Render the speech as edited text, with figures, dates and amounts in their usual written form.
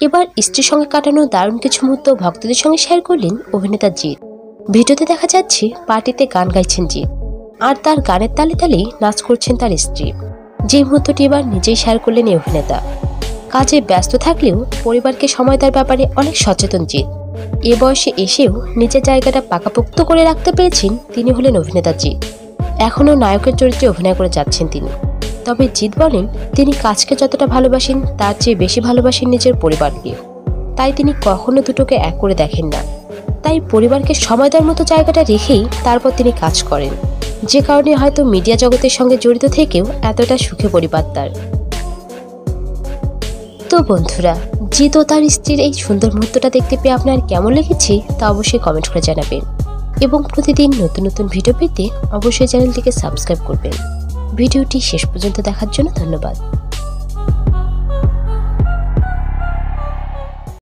এবার স্ত্রীর সঙ্গে কাটানো দারুণ কিছু মুহূর্ত ভক্তদের সঙ্গে শেয়ার করলেন অভিনেতা জিৎ। ভিডিওতে দেখা যাচ্ছে পার্টিতে গান গাইছেন জিৎ, আর তার গানের তালে তালেই নাচ করছেন তার স্ত্রী। যে মুহূর্তটি এবার নিজেই শেয়ার করলেন এই অভিনেতা। কাজে ব্যস্ত থাকলেও পরিবারকে সময় দেওয়ার ব্যাপারে অনেক সচেতন জিৎ। এ বয়সে এসেও নিজের জায়গাটা পাকাপোক্ত করে রাখতে পেরেছেন তিনি হলেন অভিনেতা জিৎ। এখনও নায়কের চরিত্রে অভিনয় করে যাচ্ছেন তিনি। তবে জিৎ বলেন তিনি কাজকে যতটা ভালোবাসেন তার চেয়ে বেশি ভালোবাসেন নিজের পরিবারকে। তাই তিনি কখনো দুটোকে এক করে দেখেন না। তাই পরিবারকে সময় দেওয়ার মতো জায়গাটা রেখেই তারপর তিনি কাজ করেন, যে কারণে হয়তো মিডিয়া জগতের সঙ্গে জড়িত থেকেও এতটা সুখী পরিবার তার। তো বন্ধুরা, জিৎ ও তার স্ত্রীর এই সুন্দর মুহূর্তটা দেখতে পেয়ে আপনার কেমন লেগেছে তা অবশ্যই কমেন্ট করে জানাবেন, এবং প্রতিদিন নতুন নতুন ভিডিও পেতে অবশ্যই চ্যানেলটিকে সাবস্ক্রাইব করবেন। ভিডিওটি শেষ পর্যন্ত দেখার জন্য ধন্যবাদ।